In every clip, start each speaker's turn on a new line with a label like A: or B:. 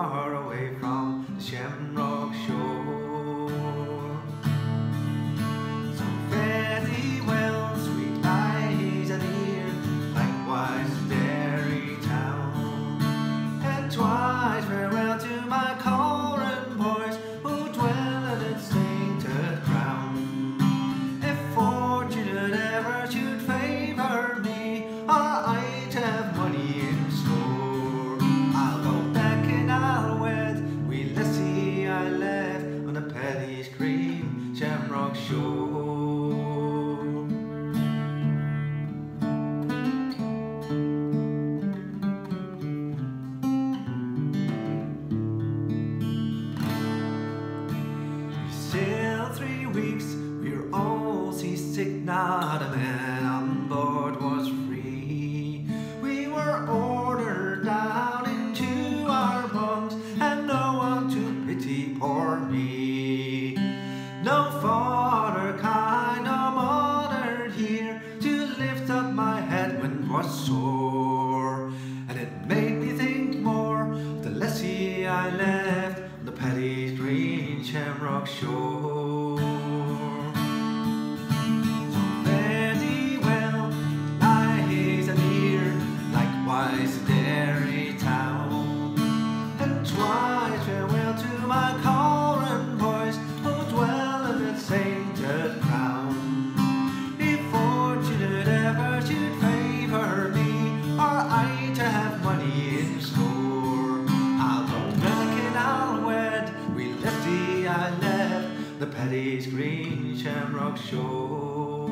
A: far away from the Shamrock shore. So fare thee well, sweet eyes and ear, likewise Derry town, and twice farewell to my Coran boys who dwell in its sainted crown. If fortune ever should favour me, I'd have money in store. I'll go back and I'll wed wee lassie I left on the Paddy's green Shamrock shore. We sailed 3 weeks, we were all seasick, not a man on board was free. We were ordered down into our bunks, and no one to pity poor me. No father kind, no mother here to lift up my head when 'twas sore. And it made me think more of the lassie I left on the Paddy's green Shamrock shore. So fare thee well, eyes and ear, likewise Derry town, and twice farewell to my Coran boys who dwell in that sainted crown. If fortune ever should favour me, or I to have money in store, I'll go back and I'll wed wee lassie I left the Paddy's green Shamrock shore.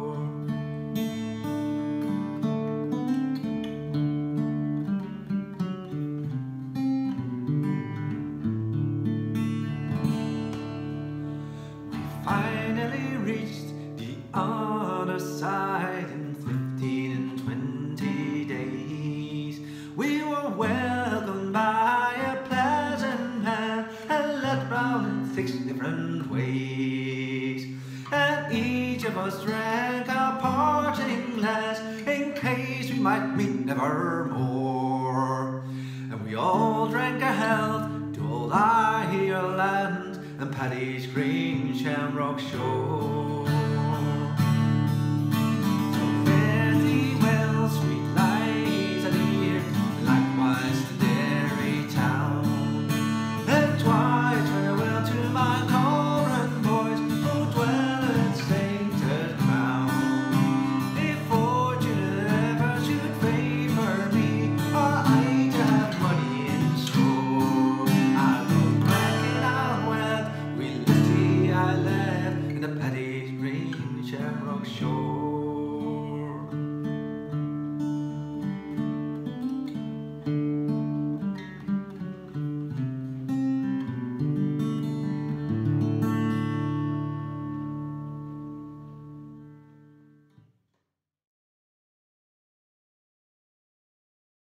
A: Finally reached the other side in 15 and 20 days. We were welcomed by a pleasant man and led round in 6 different ways. And each of us drank a parting glass in case we might meet never more. And we all drank a health to old Ireland and Paddy's green Shamrock shore.